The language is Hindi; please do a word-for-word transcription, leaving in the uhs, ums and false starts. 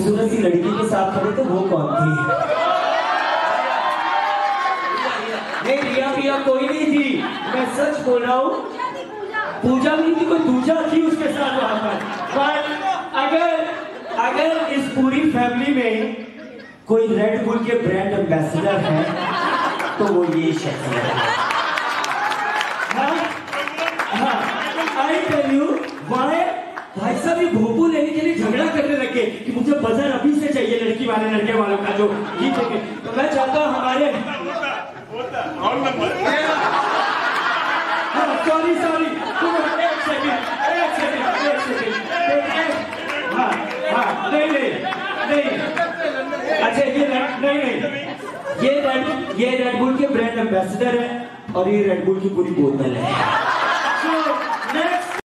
खूबसूरत सी लड़की के साथ खड़े थे, वो कौन थी? नहीं रिया पिया कोई नहीं थी, मैं सच बोल रहा हूँ। पूजा नहीं थी, कोई दूजा थी उसके साथ वहां पर। पर अगर अगर इस पूरी फैमिली में कोई रेड बुल के ब्रांड एम्बेसडर है तो वो ये शख्स है। हाँ हाँ आई टेल यू वाई भाई साहब ये भोपू लेने के लिए झगड़ा करने लगे कि मुझे बजर अभी से चाहिए लड़की वाले लड़के वालों का जो जीतेंगे। तो मैं चाहता हूँ हमारे सॉरी सॉरी एक सेकंड एक सेकंड एक सेकंड हाँ हाँ नहीं नहीं नहीं अच्छा ये नहीं नहीं ये रेड ये रेड बुल के ब्रांड एम्बेसडर है और ये रेड बुल की पूरी बोतल है।